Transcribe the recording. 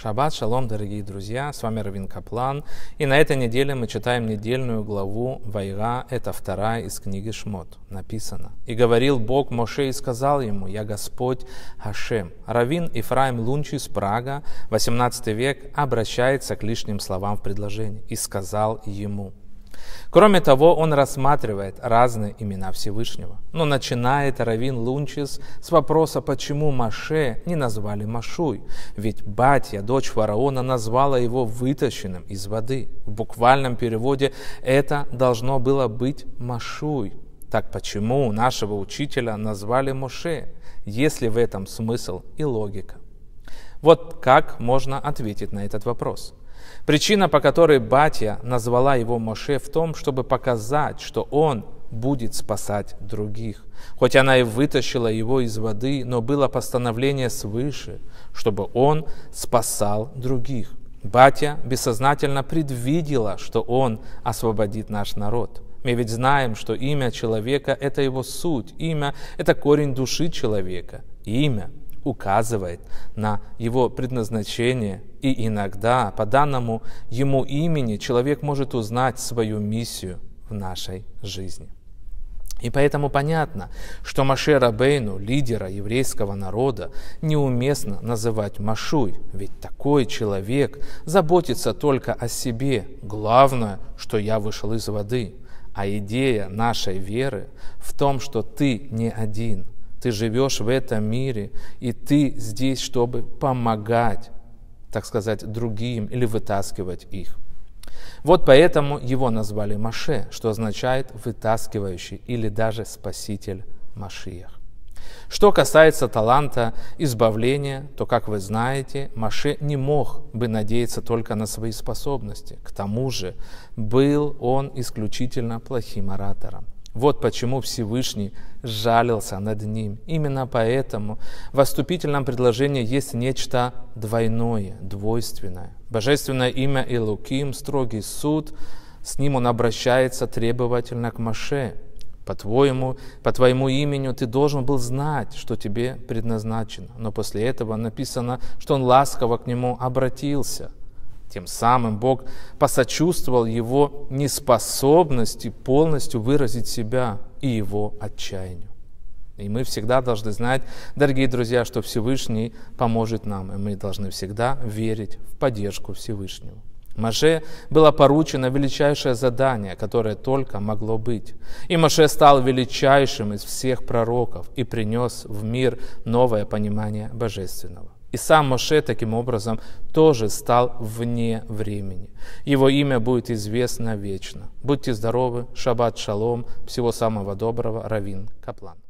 Шаббат шалом, дорогие друзья, с вами Равин Каплан, и на этой неделе мы читаем недельную главу Вайга, это вторая из книги Шмот, написано. «И говорил Бог Моше и сказал ему, я Господь Хашем». Равин Ифраим Лунчи из Прага, 18 век, обращается к лишним словам в предложении «и сказал ему». Кроме того, он рассматривает разные имена Всевышнего. Но начинает Равин Лунчис с вопроса, почему Моше не назвали Машуй. Ведь Батья, дочь фараона, назвала его вытащенным из воды. В буквальном переводе это должно было быть Машуй. Так почему нашего учителя назвали Моше, если в этом смысл и логика? Вот как можно ответить на этот вопрос. Причина, по которой Батья назвала его Моше, в том, чтобы показать, что он будет спасать других. Хоть она и вытащила его из воды, но было постановление свыше, чтобы он спасал других. Батья бессознательно предвидела, что он освободит наш народ. Мы ведь знаем, что имя человека – это его суть, имя – это корень души человека. Имя указывает на его предназначение, и иногда по данному ему имени человек может узнать свою миссию в нашей жизни. И поэтому понятно, что Моше Рабейну, лидера еврейского народа, неуместно называть Машуй, ведь такой человек заботится только о себе. Главное, что я вышел из воды. А идея нашей веры в том, что ты не один. Ты живешь в этом мире, и ты здесь, чтобы помогать, так сказать, другим или вытаскивать их. Вот поэтому его назвали Моше, что означает «вытаскивающий» или даже «спаситель Машиах». Что касается таланта избавления, то, как вы знаете, Моше не мог бы надеяться только на свои способности. К тому же был он исключительно плохим оратором. Вот почему Всевышний жалился над ним. Именно поэтому в вступительном предложении есть нечто двойное, двойственное. Божественное имя Элоким, строгий суд, с ним он обращается требовательно к Моше. По твоему имени ты должен был знать, что тебе предназначено. Но после этого написано, что он ласково к нему обратился. Тем самым Бог посочувствовал его неспособности полностью выразить себя и его отчаянию. И мы всегда должны знать, дорогие друзья, что Всевышний поможет нам, и мы должны всегда верить в поддержку Всевышнего. Моше было поручено величайшее задание, которое только могло быть. И Моше стал величайшим из всех пророков и принес в мир новое понимание божественного. И сам Моше таким образом тоже стал вне времени. Его имя будет известно вечно. Будьте здоровы, шаббат шалом, всего самого доброго, Равин Каплан.